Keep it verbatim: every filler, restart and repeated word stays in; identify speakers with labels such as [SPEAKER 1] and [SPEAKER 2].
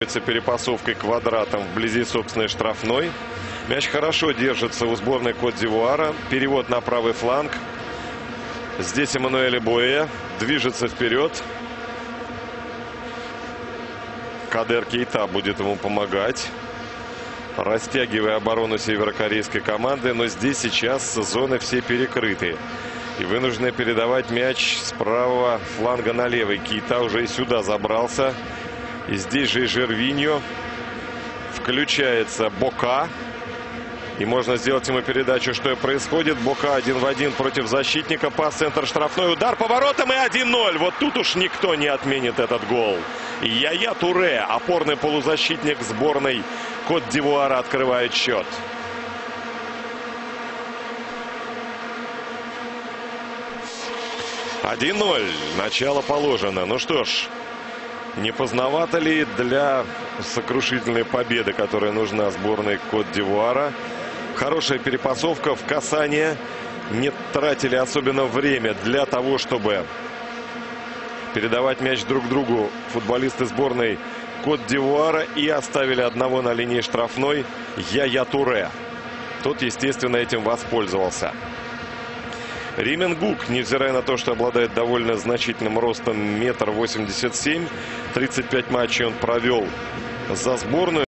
[SPEAKER 1] Перепасовкой квадратом вблизи собственной штрафной. Мяч хорошо держится у сборной Кот-д'Ивуара. Перевод на правый фланг. Здесь Эммануэль Эбуэ движется вперед. Кадер Кейта будет ему помогать, растягивая оборону северокорейской команды. Но здесь сейчас зоны все перекрыты. И вынуждены передавать мяч с правого фланга на левый. Кейта уже и сюда забрался. И здесь же и Жервиньо. Включается Бока. И можно сделать ему передачу, что и происходит. Бока один в один против защитника. Пас, центр штрафной, удар по воротам и один ноль. Вот тут уж никто не отменит этот гол. И Яя Туре, опорный полузащитник сборной Кот-д'Ивуара, открывает счет. один ноль. Начало положено. Ну что ж, не поздновато ли для сокрушительной победы, которая нужна сборной Кот-д'Ивуара? Хорошая перепасовка в касание. Не тратили особенно время для того, чтобы передавать мяч друг другу футболисты сборной Кот-д'Ивуара. И оставили одного на линии штрафной, Яя Туре. Тот, естественно, этим воспользовался. Ри Мингук, невзирая на то, что обладает довольно значительным ростом, метр восемьдесят семь, тридцать пять матчей он провел за сборную.